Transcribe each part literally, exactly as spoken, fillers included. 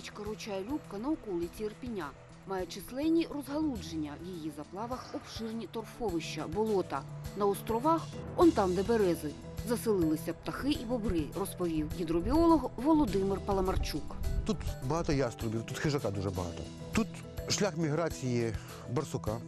Річка Ручай-Любка на околиці Ірпеня має численні розгалудження, в її заплавах обширні торфовища, болота. На островах, он там, де берези, заселилися птахи і бобри, розповів гідробіолог Володимир Паламарчук. Тут багато яструбів, тут хижака дуже багато. Тут шлях міграції барсука.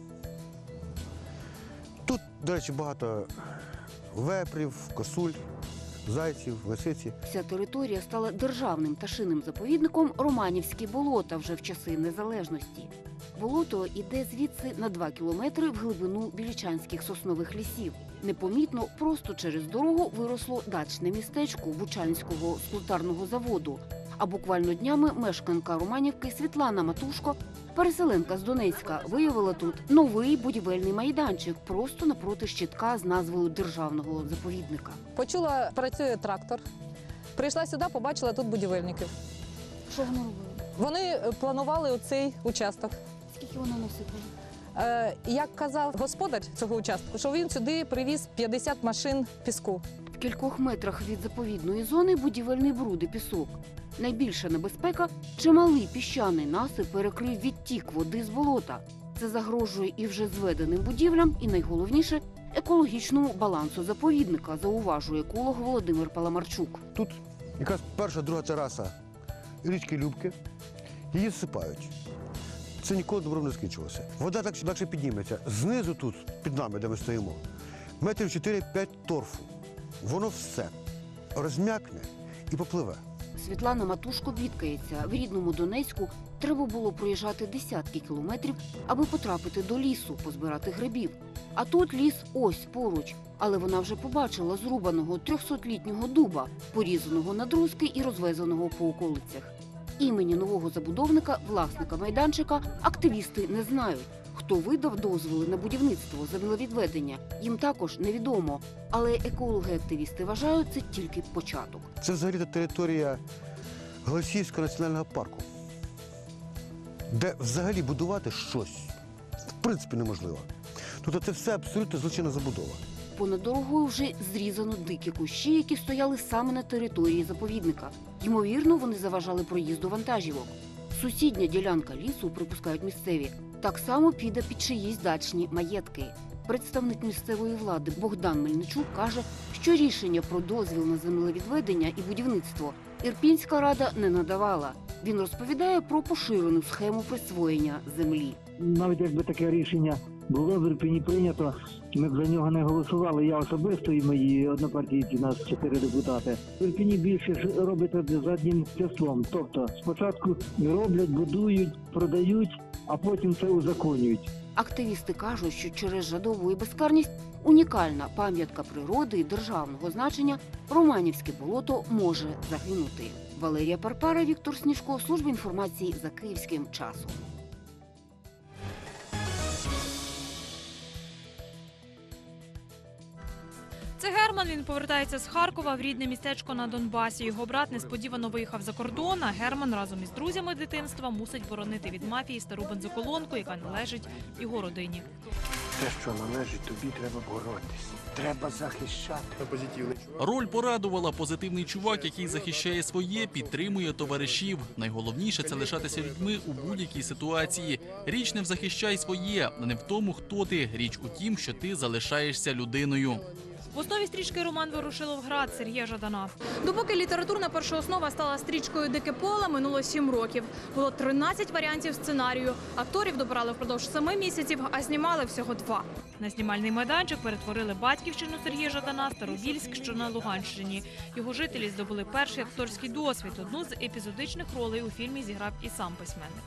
Тут, до речі, багато вепрів, косуль, зайців, лисиці. Вся територія стала державним пташиним заповідником Романівські болота вже в часи незалежності. Болото йде звідси на два кілометри в глибину білічанських соснових лісів. Непомітно просто через дорогу виросло дачне містечко Бучанського склотарного заводу. А буквально днями мешканка Романівки Світлана Матушко, переселенка з Донецька, виявила тут новий будівельний майданчик просто напроти щитка з назвою державного заповідника. Почула, працює трактор. Прийшла сюди, побачила тут будівельників. Що вони робили? Вони планували оцей участок. Скільки вони насипали? Е, як казав господар цього участку, що він сюди привіз п'ятдесят машин піску. В кількох метрах від заповідної зони будівельний бруд і пісок. Найбільша небезпека – чималий піщаний насип перекрив відтік води з болота. Це загрожує і вже зведеним будівлям, і найголовніше – екологічному балансу заповідника, зауважує еколог Володимир Паламарчук. Тут якраз перша, друга тераса річки Любки. Її зсипають. Це ніколи добром не скінчилося. Вода так чи інакше підніметься. Знизу тут, під нами, де ми стоїмо, метрів чотири-п'ять торфу. Воно все розм'якне і попливе. Світлана Матушко бідкається. В рідному Донецьку треба було проїжджати десятки кілометрів, аби потрапити до лісу, позбирати грибів. А тут ліс ось поруч. Але вона вже побачила зрубаного трьохсотлітнього дуба, порізаного на друзки і розвезеного по околицях. Імені нового забудовника, власника майданчика, активісти не знають. Хто видав дозволи на будівництво, землевідведення, їм також невідомо. Але екологи-активісти вважають, це тільки початок. Це взагалі територія Голосіївського національного парку, де взагалі будувати щось в принципі неможливо. Тобто це все абсолютно злочинна забудова. Понад дорогою вже зрізано дикі кущі, які стояли саме на території заповідника. Ймовірно, вони заважали проїзду вантажівок. Сусідня ділянка лісу, припускають місцеві, так само піде під чиїсь дачні маєтки. Представник місцевої влади Богдан Мельничук каже, що рішення про дозвіл на землевідведення і будівництво Ірпінська рада не надавала. Він розповідає про поширену схему присвоєння землі. Навіть якби таке рішення було в Ірпені прийнято, ми б за нього не голосували. Я особисто і мої однопартійці, нас чотири депутати. В Ірпені більше ж робить заднім числом. Тобто спочатку роблять, будують, продають, а потім це узаконюють. Активісти кажуть, що через жадову і безкарність унікальна пам'ятка природи і державного значення Романівське болото може загинути. Валерія Парпара, Віктор Сніжко, Служба інформації за Київським часом. Це Герман, він повертається з Харкова в рідне містечко на Донбасі. Його брат несподівано виїхав за кордон, а Герман разом із друзями дитинства мусить боронити від мафії стару бензоколонку, яка належить його родині. Те, що належить тобі, треба боротися. Треба захищати. Роль порадувала. Позитивний чувак, який захищає своє, підтримує товаришів. Найголовніше – це лишатися людьми у будь-якій ситуації. Річ не в захищай своє, а не в тому, хто ти. Річ у тім, що ти залишаєшся людиною. В основі стрічки роман «Ворошиловград» Сергія Жадана. Допоки літературна першооснова стала стрічкою «Дике поле», минуло сім років. Було тринадцять варіантів сценарію. Акторів добирали впродовж семи місяців, а знімали всього два. На знімальний майданчик перетворили батьківщину Сергія Жадана, Старобільськ, що на Луганщині. Його жителі здобули перший акторський досвід. Одну з епізодичних ролей у фільмі зіграв і сам письменник.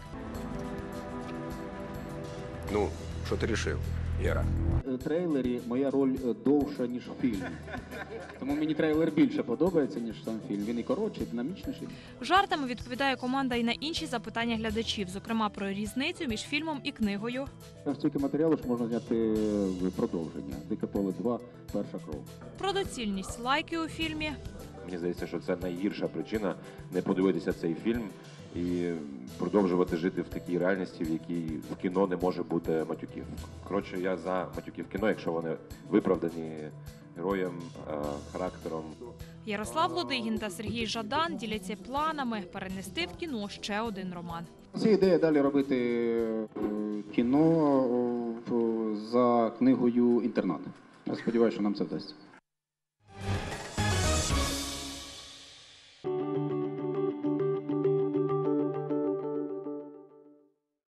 Ну, що ти рішив, Єра? В трейлері моя роль довша, ніж фільм. Тому мені трейлер більше подобається, ніж сам фільм. Він і коротший, і динамічніший. Жартами відповідає команда і на інші запитання глядачів, зокрема про різницю між фільмом і книгою. Стільки матеріалу, що можна зняти продовження. «Дике поле два. Перша кров». Про доцільність лайки у фільмі. Мені здається, що це найгірша причина не подивитися цей фільм і продовжувати жити в такій реальності, в якій в кіно не може бути матюків. Коротше, я за матюки в кіно, якщо вони виправдані героєм, характером. Ярослав Лодигін та Сергій Жадан діляться планами перенести в кіно ще один роман. Це ідея далі робити е, кіно е, за книгою «Інтернат». Я сподіваюся, що нам це вдасться.